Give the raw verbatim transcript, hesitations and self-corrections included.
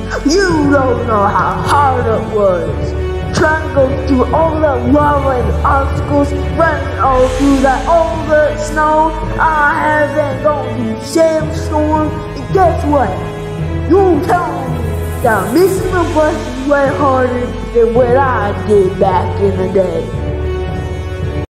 You don't know how hard it was. Trying to go through all that lava and obstacles, running all through that all the snow. I haven't gone through sandstorm, and guess what? You telling me that missing the bus is way harder than what I did back in the day.